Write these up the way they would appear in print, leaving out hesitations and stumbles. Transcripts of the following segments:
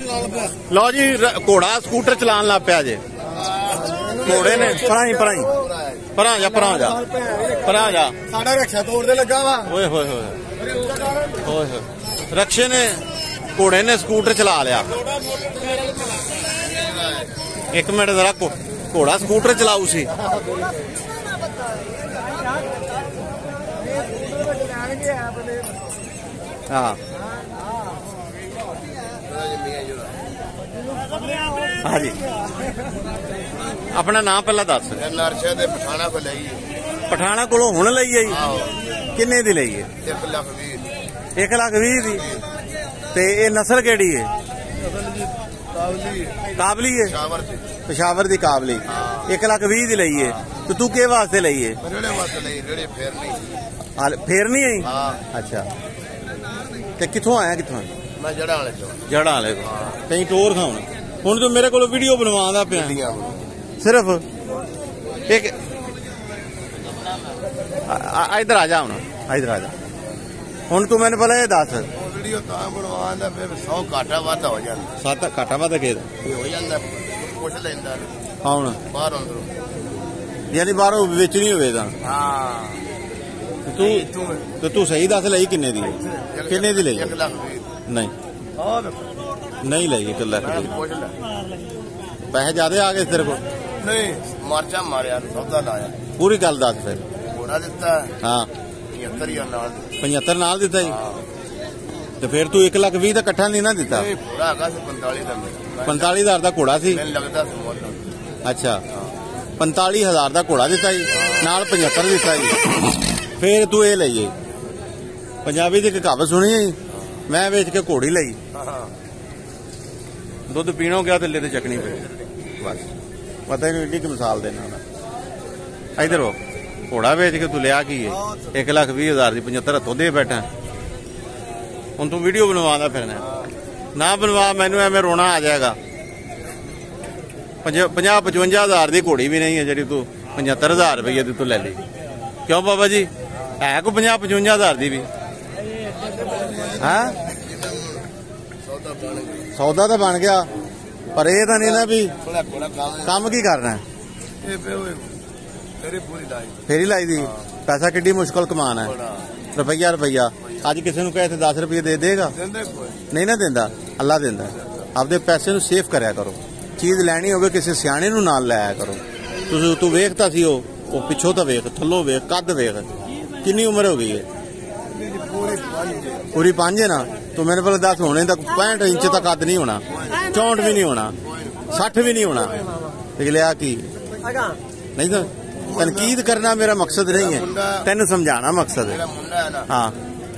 लो जी घोड़ा स्कूटर चलान लग पिया जे घोड़े ने पराई पराई परा जा परा जा परा जा साडा रक्षा तोड़ने लगा वा ओए होए होए ओए होए रक्षे ने घोड़े ने स्कूटर चला लिया। एक मिनट जरा घोड़ा स्कूटर चलाऊ सी हाँ हाँ जी अपना नाम पहला दस। पठाना को लई पठाना कोलों हुण लई है किन्ने दी लई है 1,20,000 दी ते ये नस्ल केड़ी है काबली है पेशावर दी काबली 1,20,000 दी लई है तो तू के वास्ते लई है फेर नहीं आई अच्छा ते किथों आया किथों मैं जड़ा वाले कहीं टोर खाऊं हुण तू मेरे को वीडियो बनवादा पिया सिर्फ एक इधर आ जा इधर आ जा हुण तू मैंने पहले ये दस वीडियो बनवादा 100 घाटा वाधा हो जांदा 7 घाटा वाधा के हो जांदा पुछ लैंदा कौन बाहर अंदर यानी बाहरों बेचनी होवे तां हां तू सही दस लई किन्ने दी लई 1,20,000 नहीं नहीं लई 1,00,000 पैसे ज्यादा आ गए तेरे को नहीं मरचा मारिया सौदा लाया पूरी गल दस फिर घोड़ा दिता हाँ 75 नाल दिता जी तो फिर तू 1,20,000 का कट्ठा नहीं ना दिता 45,000 का घोड़ा सी अच्छा 45,000 का घोड़ा दिता जी नाल 75 दिता जी फिर तू ये लईए पंजाबी की कहावत सुनी है मैं बेच के घोड़ी लई दुध पीनो गया तो लेते चकनी पे बस पता ही नहीं एडी की मिसाल देना इधर हो घोड़ा बेच के तू लिया की 1,20,000 की 75 हथों दे बैठा हुण तू वीडियो बनवा फिरना ना बनवा मैनू एवं रोना आ जाएगा 50-55,000 की घोड़ी भी नहीं है जी तू 75,000 रुपये की तू ले ली क्यों बाबा जी है को 50-55,000 की भी है सौदा तो बन गया पर यह तो नहीं ना भी काम की करना है फेरी लाई दी पैसा किड्डी मुश्किल कमान है रुपया अज किसी को कहे 10 रुपये दे देगा नहीं ना देंदा अल्लाह देंदा आपदे पैसे नूं सेफ करया करो चीज लैनी होवे किसी सियाणे नूं नाल लाया करो तू वेखता सी वो पिछों तो वेख थल्लों वेख कद वेख कितनी उम्र हो गई है पूरी 5 है ना तो मेरे को 10 होने तक 65 इंच तक कद नहीं होना 64 भी नहीं होना 60 भी नहीं होना लिया की नहीं तो तनकीद करना मेरा मकसद नहीं है तेन समझाना मकसद है हाँ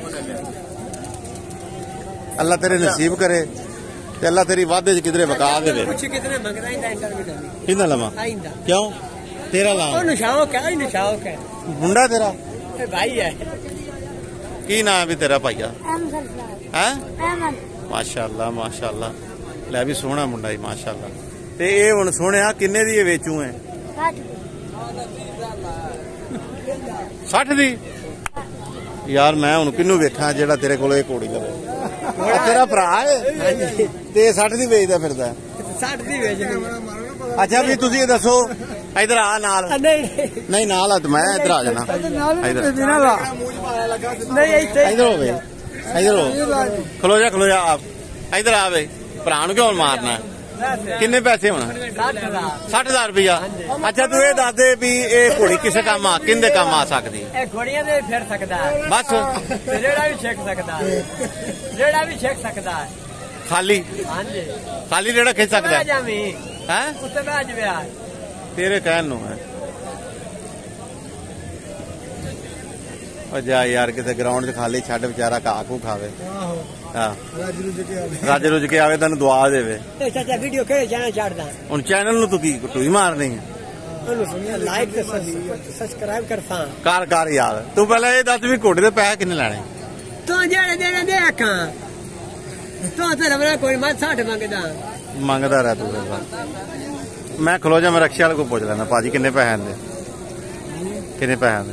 अल्लाह तेरे नसीब करे अल्लाह तेरी वादे किधरे बका दे कितना लमा क्यों तेरा लाम मुंडा तेरा भाई है की नाम भी तेरा भाईया है माशाअल्लाह माशाअल्लाह ले भी सोहना मुंडा ही माशाअल्लाह ते ये हुण सोहणिया किन्ने दी वेचू है 60 दी यार मैं हुण किन्नू वेखा जेड़ा तेरे कोल घोड़ी लवे तेरा भरा है ते 60 दी वेचदा फिरदा 60 दी वेचनी अच्छा भी तुसी दसो इधर आ नाल नहीं नाल आ मैं इधर आ जाना इधर हो खलो जा आप इधर आ भाई भरा नूं क्यों मारना किन्ने पैसे होना 60,000 रुपया अच्छा तू ये दस दे भी ये घोड़ी किसे काम किंदे काम आ सकती घोड़ियां दे फिर सकदा है बस रेड़ा भी छेक सकदा है खाली हां जी खाली रेड़ा खिंच सकदा है हैं उत्ते बैठ गया तेरे कहन नु है जा यार किसी ग्राउंड च खाली छड़ बेचारा घाह घू खावे रज रुज के आवे तेन दुआ देवे हुण चैनल नु तू की टूई मारनी है लाइक सब्सक्राइब करता कर यार तू पहले ये दस भी घोड़े दे पैसे किन्ने लैने तू जेड़े देने दे आखां तू ते रवना कोई मत 60 मंगदा रह तू मैं खलो जा मैं रक्षा वाले को पूछ लेना भाजी किन्ने पैसे आंदे किन्ने पैसे आंदे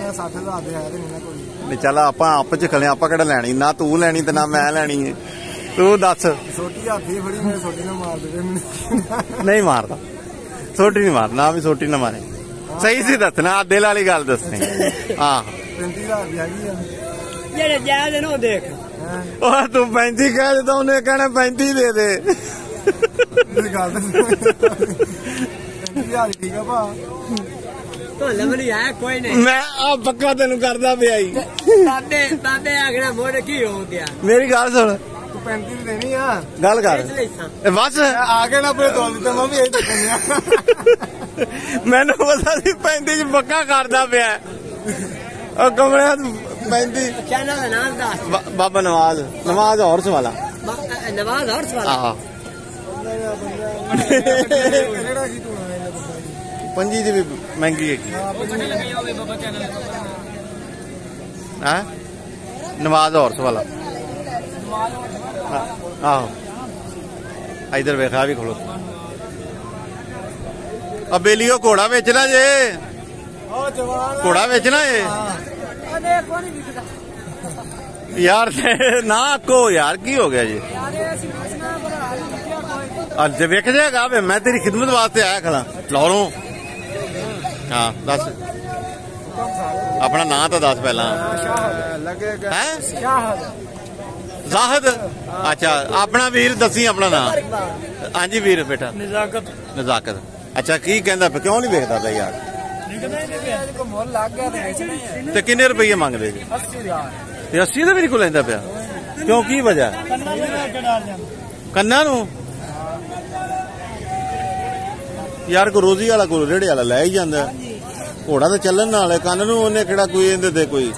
60,000 चल आप च खले आप केड़ा लैनी ना तू लैनी ते ना मैं लैनी है तू दस छोटी हाथी फड़ी मैं छोटी ना मार दे नहीं मारता सोटी नहीं मारना भी सोटी ना मारे सही सी दसना दिल वाली गल दसनी हाँ 35,000 की हैगी आ ਜਿਹੜੇ ਜਾਇਜ਼ ਨੂੰ ਦੇਖ ਉਹ ਤੂੰ 35 ਕਹਿ ਦਿੱਤਾ ਉਹਨੇ ਕਹਿਣਾ 35 ਦੇ ਦੇ ਇਹ ਗੱਲ 35,000 ਠੀਕ ਆ ਭਾ ਤੋ ਲੰਮੜੀ ਆ ਕੋਈ ਨਹੀਂ ਮੈਂ ਆ ਪੱਕਾ ਤੈਨੂੰ ਕਰਦਾ ਪਿਆ ਈ ਬਾਬੇ ਆਖਣਾ ਮੋੜ ਕੀ ਹੋ ਗਿਆ ਮੇਰੀ ਗੱਲ ਸੁਣ ਤੂੰ 35 ਦੀ ਦੇਣੀ ਆ ਗੱਲ ਕਰ ਇਸ ਲਈ ਸਾਂ ਇਹ ਬਸ ਆ ਕੇ ਨਾ ਆਪਣੇ ਤੋਲ ਦਿੱਤਾ ਮੈਂ ਵੀ ਇਹ ਦੱਸਣੀ ਆ ਮੈਨੂੰ ਪਤਾ ਸੀ 35 ਚ ਪੱਕਾ ਕਰਦਾ ਪਿਆ ਉਹ ਕਮਲਿਆ 35 ਚੈਨਲ ਦਾ ਨਾਮ ਦੱਸ ਬਾਬਾ ਨਵਾਜ਼ ਹੌਰਸ ਵਾਲਾ ਨਵਾਜ਼ ਹੌਰਸ ਵਾਲਾ ਆਹ ਕਿਹੜਾ ਕੀ ਤੂੰ ਆਇਆ ਪੰਜੀ ਦੀ ਵੀ ਮਹਿੰਗੀ ਹੈਗੀ ਹੈ ਨਵਾਜ਼ ਹੌਰਸ ਵਾਲਾ ਆਹੋ ਇਧਰ ਵੇਖਾ ਵੀ ਖੜੋ ਆ ਬੇਲੀਓ ਘੋੜਾ ਵੇਚਣਾ ਜੇ ਉਹ ਜਵਾਨ ਘੋੜਾ ਵੇਚਣਾ ਏ ਅਰੇ ਕੋਈ ਨਹੀਂ ਵਿਕਦਾ ਯਾਰ ਨਾ ਕੋ ਯਾਰ ਕੀ ਹੋ ਗਿਆ ਜੀ ਯਾਰ ਅਸੀਂ ਪੁੱਛਣਾ ਭਰਾ ਨਹੀਂ ਵਿਕਿਆ ਕੋਈ ਅੱਜ ਵੇਖ ਜਾਏਗਾ ਵੇ ਮੈਂ ਤੇਰੀ ਖਿਦਮਤ ਵਾਸਤੇ ਆਇਆ ਖੜਾ ਲਾਹੌਰੋਂ ਹਾਂ ਦੱਸ ਆਪਣਾ ਨਾਂ ਤਾਂ ਦੱਸ ਪਹਿਲਾਂ ਲੱਗੇਗਾ ਹੈ ਸ਼ਾਹਦ ਜ਼ਾਹਦ ਅੱਛਾ ਆਪਣਾ ਵੀਰ ਦੱਸੀ ਆਪਣਾ ਨਾਂ ਹਾਂਜੀ ਵੀਰ ਬੇਟਾ ਨਜ਼ਾਕਤ ਅੱਛਾ ਕੀ ਕਹਿੰਦਾ ਪਿਆ ਕਿਉਂ ਨਹੀਂ ਵੇਖਦਾ ਪਿਆ ਯਾਰ ਕੋ ਮੁੱਲ ਲੱਗ ਗਿਆ ਤੇ ਵੇਚਣਾ ਹੀ ਤੇ ਕਿੰਨੇ ਰੁਪਏ ਮੰਗਦੇ ਜੀ 80,000 ਤੇ 80 ਦਾ ਵੀ ਨਹੀਂ ਕੋ ਲੈਂਦਾ ਪਿਆ ਕਿਉਂ ਕੀ ਵਜ੍ਹਾ ਕੰਨਾਂ ਨੂੰ ਯਾਰ ਕੋ ਰੋਜ਼ੀ ਵਾਲਾ ਕੋ ਰੇੜੇ ਵਾਲਾ ਲੈ ਹੀ ਜਾਂਦਾ ਘੋੜਾ ਤਾਂ ਚੱਲਣ ਨਾਲ ਕੰਨ ਨੂੰ ਉਹਨੇ ਕਿਹੜਾ ਕੋਈ ਇਹਦੇ ਤੇ ਕੋਈ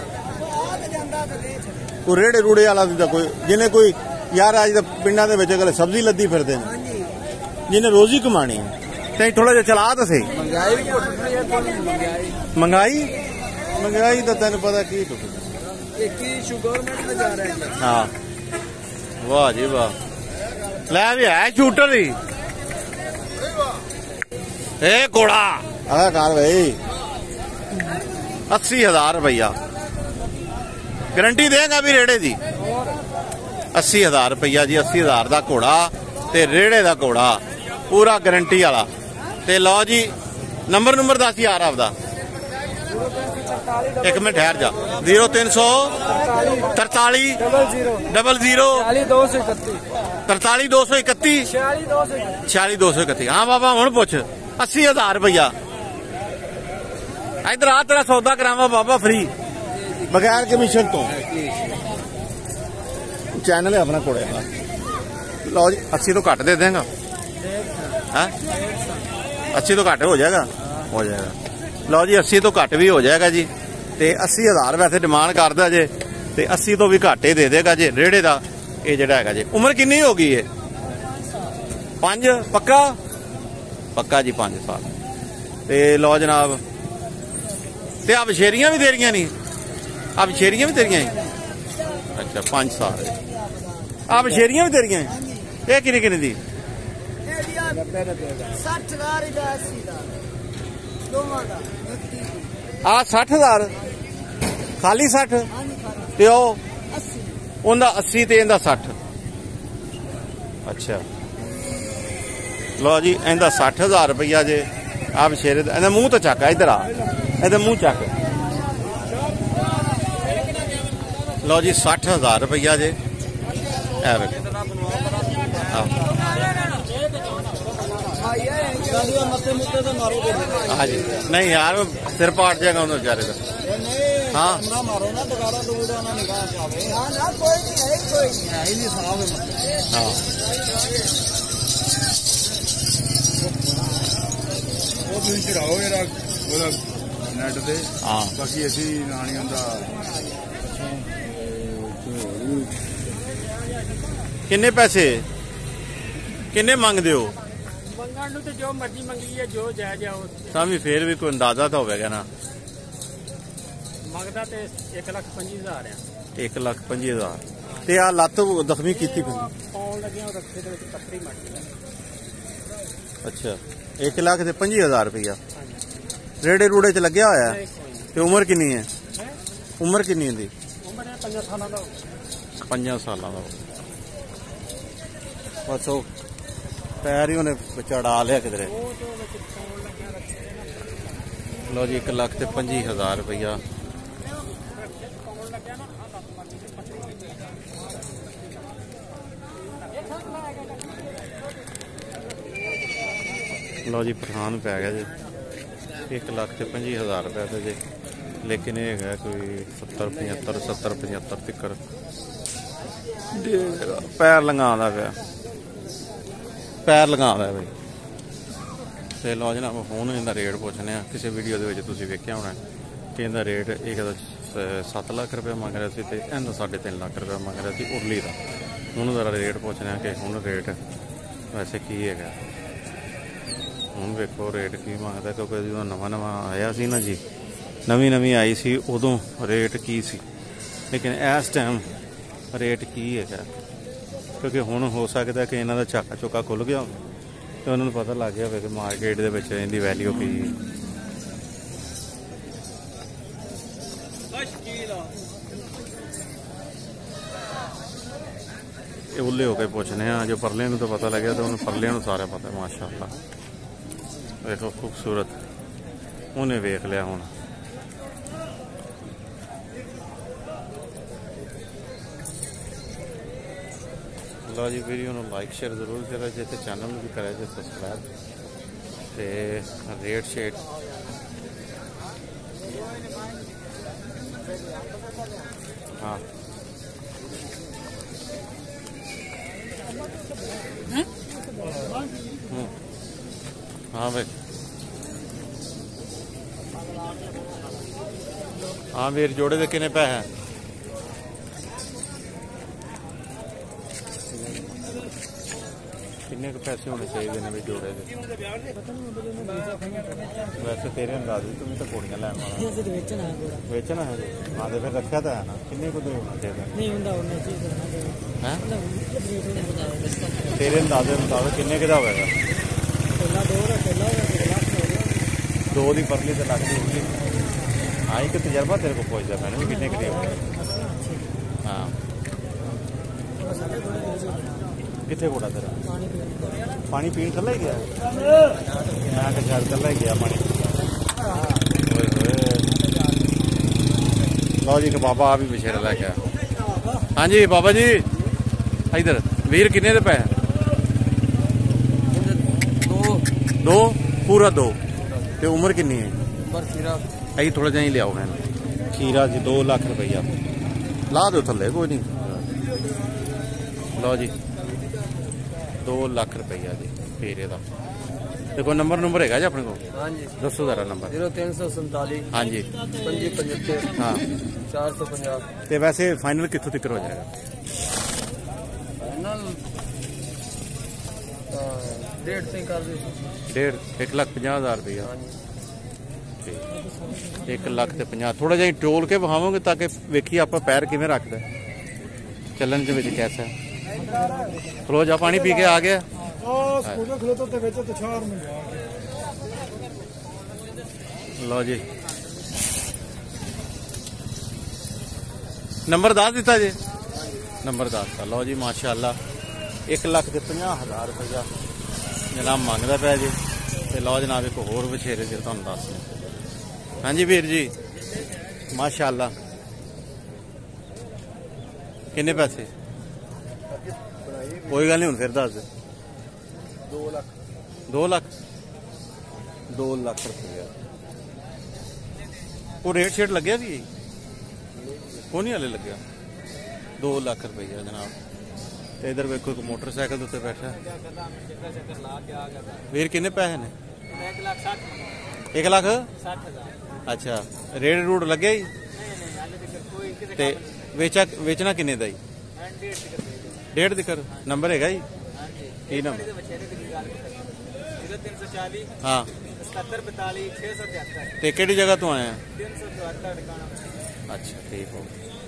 ਰੇੜੇ ਰੂੜੇ ਵਾਲਾ ਵੀ ਤਾਂ ਕੋਈ ਜਿਹਨੇ ਕੋਈ ਯਾਰ ਅੱਜ ਤਾਂ ਪਿੰਡਾਂ ਦੇ ਵਿੱਚ ਅਗਲੇ ਸਬਜ਼ੀ ਲੱਦੀ ਫਿਰਦੇ ਨੇ ਜਿਹਨੇ ਰੋਜ਼ੀ ਕਮਾਣੀ ਹੈ ਤੇ ਥੋੜਾ ਜਿਹਾ ਚਲਾ ਤਾਂ ਸਹੀ ਮੰਗਾਈ ਵੀ ਘੁੱਟ ਰਹੀ ਹੈ ਕੋਈ ਮੰਗਾਈ ਤਾਂ ਤੈਨੂੰ ਪਤਾ ਕੀ ਤੂੰ ਇੱਕ ਹੀ ਗਵਰਨਮੈਂਟ में जा रहा है ਹਾਂ ਵਾਹ ਜੀ ਵਾਹ ਲੈ ਵੀ ਹੈ ਸ਼ੂਟਰ ਹੀ ਇਹ ਘੋੜਾ ਆ ਕਾਰ ਭਾਈ 80,000 ਰੁਪਇਆ ਗਰੰਟੀ ਦੇਗਾ ਵੀ ਰੇੜੇ ਦੀ 80,000 ਰੁਪਇਆ ਜੀ 80,000 ਦਾ ਘੋੜਾ ਤੇ ਰੇੜੇ ਦਾ ਘੋੜਾ ਪੂਰਾ ਗਰੰਟੀ ਵਾਲਾ ਤੇ ਲਓ ਜੀ ਨੰਬਰ ਦੱਸ ਯਾਰ ਆਪਦਾ ਇੱਕ ਮਿੰਟ ਠਹਿਰ ਜਾ 0300 43 00 43231 46231 ਹਾਂ ਬਾਬਾ ਹੁਣ ਪੁੱਛ 80,000 ਰੁਪਇਆ ਇਧਰ ਆ ਤੇਰਾ ਸੌਦਾ ਕਰਾਵਾਂ ਬਾਬਾ ਫ੍ਰੀ ਬਗੈਰ ਕਮਿਸ਼ਨ ਤੋਂ ਚੈਨਲ ਹੈ ਆਪਣਾ ਕੋਲੇ ਲਓ ਜੀ 80 ਤੋਂ ਘੱਟ ਦੇ ਦੇਗਾ ਹੈ 80 ਤੋਂ ਘੱਟ ਹੋ ਜਾਏਗਾ ਲਓ ਜੀ 80 ਤੋਂ ਘੱਟ ਵੀ ਹੋ ਜਾਏਗਾ ਜੀ ਤੇ 80,000 ਵੈਸੇ ਡਿਮਾਂਡ ਕਰਦਾ ਜੇ ਤੇ 80 ਤੋਂ ਵੀ ਘੱਟ ਹੀ ਦੇ ਦੇਗਾ ਜੇ ਰੇੜੇ ਦਾ ਇਹ ਜਿਹੜਾ ਹੈਗਾ ਜੀ ਉਮਰ ਕਿੰਨੀ ਹੋ ਗਈ ਹੈ 5 ਪੱਕਾ ਜੀ 5 ਸਾਲ ਤੇ ਲਓ ਜਨਾਬ ਤੇ ਆ ਬਸ਼ੇਰੀਆਂ ਵੀ ਤੇਰੀਆਂ ਨਹੀਂ ਆ ਬਸ਼ੇਰੀਆਂ ਵੀ ਤੇਰੀਆਂ ਅੱਛਾ 5 ਸਾਲ ਆ ਬਸ਼ੇਰੀਆਂ ਵੀ ਤੇਰੀਆਂ ਇਹ ਕਿੰਨੇ ਦੀ 60,000 ਦਾ 80,000 ਦੋਵਾਂ ਦਾ ਆ 60,000 ਖਾਲੀ 60 ਤੇ ਉਹ 80 ਉਹਦਾ 80 ਤੇ ਇਹਦਾ 60 ਅੱਛਾ ਲਓ ਜੀ ਇਹਦਾ 60,000 ਰੁਪਇਆ ਜੇ ਆ ਬਸ਼ੇਰੇ ਦਾ ਇਹਦਾ ਮੂੰਹ ਤਾਂ ਚੱਕ ਇਧਰ ਆ ਇਹਦਾ ਮੂੰਹ ਚੱਕ ਲਓ ਜੀ 60,000 ਰੁਪਇਆ ਜੇ ਇਹ ਵੇਖੋ हाँ जी नहीं यार सिर पाट जाएगा उन्हें बेचारे का हाँ मारो ना दोबारा दोबारा ना निकाह ਨਾ ਕੋਈ ਨਹੀਂ ਹੈ ਕੋਈ है ही नहीं साहब हाँ ਉਹ ਤੁਸੀਂ ਚੜਾਓ ਇਹਦਾ ਉਹਦਾ ਨੈਟ ਤੇ हाँ ਬਾਕੀ ਅਸੀਂ ਨਾਣੀਆਂ ਦਾ किन्ने पैसे किन्ने मंगते हो ਮੰਗਣ ਨੂੰ ਤੇ ਜੋ ਮਰਜ਼ੀ ਮੰਗੀ ਹੈ ਜੋ ਜਾਇਜ਼ ਆ ਉਹ सामी फिर भी कोई अंदाजा तो होगा ना ਮੰਗਦਾ ਤੇ 1,25,000 ਆ 1,25,000 ਤੇ ਆ ਲੱਤ ਜ਼ਖਮੀ ਕੀਤੀ ਫਿਰ ਪਾਉਣ ਲੱਗਿਆ ਉਹ ਰੱਖੇ ਦੇ ਵਿੱਚ ਪੱਥਰੀ ਮੱਟ ਗਈ ਅੱਛਾ 1,25,000 ਰੁਪਇਆ ਰੇੜੇ ਰੂੜੇ ਚ ਲੱਗਿਆ ਹੋਇਆ ਤੇ ਉਮਰ ਕਿੰਨੀ ਹੈ ਉਮਰ ਕਿੰਨੀ ਇਹਦੀ ਉਮਰ 5 ਸਾਲਾਂ ਦਾ 5 ਸਾਲਾਂ ਦਾ बस वो पैर ही उन्हें चढ़ा लिया किधरे। लो जी 1,25,000 रुपया। लो जी पठान पै गया जी 1,25,000 रुपया तो जी, लेकिन ये है कोई 70-75 तक पैर लंघा पे, पैर लंघा भाई। तो लो जनाब ਹੁਣ ਇਹਦਾ ਰੇਟ ਪੁੱਛਨੇ ਆ। ਕਿਸੇ ਵੀਡੀਓ ਦੇ ਵਿੱਚ ਤੁਸੀਂ ਵੇਖਿਆ ਹੋਣਾ ਕਿ ਇਹਦਾ ਰੇਟ ਇੱਕ ਦਾ 7 ਲੱਖ ਰੁਪਏ ਮੰਗ ਰਿਹਾ ਸੀ ਤੇ ਇਹਦਾ 3.5 ਲੱਖ ਰੁਪਏ ਮੰਗ ਰਿਹਾ ਸੀ ਉਰਲੀ ਦਾ। ਹੁਣ ਜ਼ਰਾ ਰੇਟ ਪੁੱਛਨੇ ਆ ਕਿ ਹੁਣ ਰੇਟ ਵੈਸੇ ਕੀ ਹੈਗਾ। ਹੁਣ ਵੇਖੋ ਰੇਟ ਕੀ ਮੰਗਦਾ, ਕਿਉਂਕਿ ਜਦੋਂ ਨਵਾਂ ਆਇਆ ਸੀ ਨਾ ਜੀ, ਨਵੀਂ ਆਈ ਸੀ ਉਦੋਂ ਰੇਟ ਕੀ ਸੀ, ਲੇਕਿਨ ਇਸ ਟਾਈਮ ਰੇਟ ਕੀ ਹੈਗਾ। ਕਿਉਂਕਿ ਹੁਣ ਹੋ ਸਕਦਾ ਕਿ ਇਹਨਾਂ ਦਾ ਝਾਕਾ ਚੋਕਾ ਖੁੱਲ ਗਿਆ ਤੇ ਉਹਨਾਂ ਨੂੰ ਪਤਾ ਲੱਗ ਗਿਆ ਹੋਵੇ ਕਿ ਮਾਰਕੀਟ ਦੇ ਵਿੱਚ ਇਹਦੀ ਵੈਲਿਊ ਕੀ ਹੈ। ਇਹ ਉੱਲੇ ਹੋ ਕੇ ਪੁੱਛਨੇ ਆ। ਜੋ ਪਰਲੇ ਨੂੰ ਤਾਂ ਪਤਾ ਲੱਗਿਆ ਤੇ ਉਹਨੂੰ ਪਰਲੇ ਨੂੰ ਸਾਰਾ ਪਤਾ। ਮਾਸ਼ਾਅੱਲਾ ਵੇਖੋ ਖੂਬਸੂਰਤ, ਉਹਨੇ ਵੇਖ ਲਿਆ ਹੁਣ। लो जी वीडियो ਨੂੰ लाइक शेयर जरूर करा जे, तो चैनल भी करा जे सब्सक्राइब। ते रेट शेट हाँ हाँ भाई हाँ वीर जोड़े दे किन्ने पैसे? किन्ने पैसे होने चाहिए ने भी जोड़े दे? वैसे तेरे अंदाज तुम तो कुड़ियां लैन वाला बेचना है जी। हाँ तो फिर रखा तो है ना, किन्ने को होना चाहिए? तेरे अंदाजे मुताबिक किन्ने का होगा? 2 की परली तो लग दी। हाँ एक तजर्बा तेरे को पूछता मैंने भी किन्ने के होगा। हाँ कितने घोड़ा तेरा? पानी पीन थल्ला ही गया? मैं तो शायद थल्ला ही गया पानी। लो जी बाबा आ भी बछेरा लैके आया। हाँ जी बाबा जी इधर वीर किन्ने दे पै? 2 पूरा 2। ते उम्र किन्नी है? अभी थोड़ा जा ही लियाओ है खीरा जी। 2 लाख रुपया ला दो थल्ले कोई नहीं। लो जी 2 लाख रुपया जी खीरे का। देखो नंबर है जी अपने को? हाँ जी दसो जरा नंबर। 0347 हाँ जी 575 हाँ 450। तो वैसे फाइनल कितों तक हो जाएगा? फाइनल 1,50,000 रुपया। 1,50,000 थोड़ा जा टोल के बहावोगे ताकि वेखिए आप पैर किवें रखदा चलन के विच कैसा। खलो जा पानी पी के आ गया। लो जी नंबर दस दिता जी, नंबर 10 का। लो जी माशाअल्लाह 1,50,000 रुपया जनाब मंगदा पिया जी। ते लो जनाब एक होर बछेरे जी तुहानूं दस। हाँ जी वीर जी माशाअल्लाह किन्ने पैसे? कोई गल नहीं हुण फिर दस। 2 लाख रुपया। वो रेट शेट लग्या भी को नहीं हले लग्या? 2 लाख रुपया जनाब। तो इधर वेखो एक मोटरसाइकिल उत्ते बैठा। वीर किन्ने पैसे ने? 1,60,000। अच्छा रेट रूट लगे ही ते वेचना किन्ने दा? 1.5 दिकर नंबर है जी की नंबर? 0340 हाँ 77 45 673। ते केड़ी जगह तो आए हैं? 374 अच्छा ठीक हो।